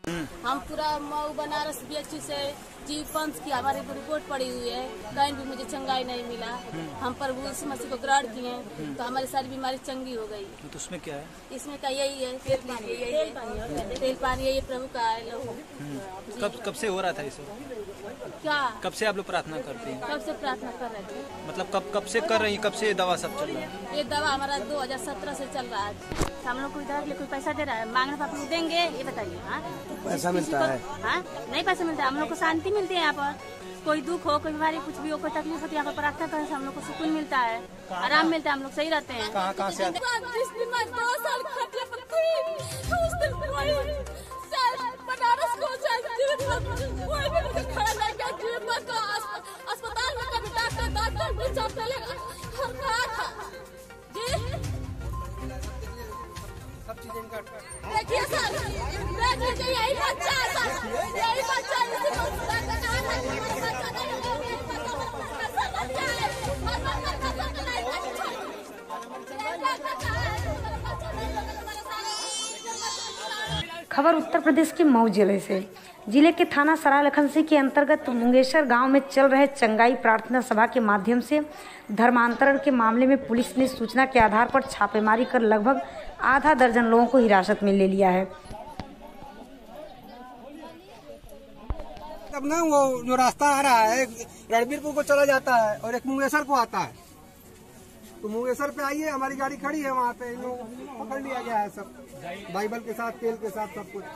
हम पूरा मऊ बनारस BHU से जीव पंच की हमारी रिपोर्ट पड़ी हुई है, कहीं भी मुझे चंगाई नहीं मिला। हम प्रभु यीशु मसीह को ग्रहण किए तो हमारी सारी बीमारी चंगी हो गई। तो उसमें क्या है? इसमें का यही है, तेल पानी यही प्रभु का है। कब से हो रहा था इसे? क्या कब से आप लोग प्रार्थना करते हैं? कब से प्रार्थना कर रहे थे? मतलब कब से कर रही हैं? कब से ये दवा सब चल रहा है? ये दवा हमारा 2017 से चल रहा है। हम लोग को इधर कोई पैसा दे रहा है, मांगने पर आप लोग देंगे? ये बताइए। हाँ, पैसा मिलता है? हाँ, नहीं पैसा मिलता है। हम लोग को शांति मिलती है यहाँ पर। कोई दुख हो, कोई बीमारी, कुछ भी हो, कोई तकलीफ होती है, यहाँ पर प्रार्थना करने से हम लोग को सुकून मिलता है, आराम मिलता है, हम लोग सही रहते हैं। कहाँ से आते? अस्पताल में कभी डॉक्टर भी देखिए सर, यही बच्चा है सर, यही बच्चा खबर उत्तर प्रदेश के मऊ जिले से। जिले के थाना सरायलखनसी के अंतर्गत मुंगेसर गांव में चल रहे चंगाई प्रार्थना सभा के माध्यम से धर्मांतरण के मामले में पुलिस ने सूचना के आधार पर छापेमारी कर लगभग आधा दर्जन लोगों को हिरासत में ले लिया है। अब ना वो जो रास्ता आ रहा है रणबीरपुर को चला जाता है और एक मुंगेसर को आता है, तो मुंगेसर पे आइए, हमारी गाड़ी खड़ी है वहाँ पे, इन लोगों को पकड़ लिया गया है सब, बाइबल के साथ, तेल के साथ, सब कुछ।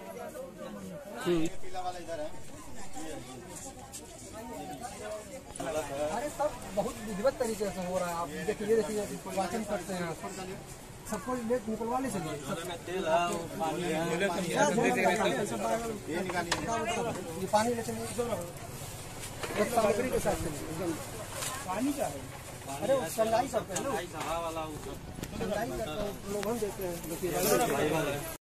अरे सब बहुत विधिवत तरीके से हो रहा है। आप देखिए वाचन करते हैं, सबको निकलवा ले चलिए। ये पानी ले चलिए सामग्री के साथ चलिए। पानी का है? अरे संगाई करते हैं ना, संगाई करते हैं, लोग हम देते हैं।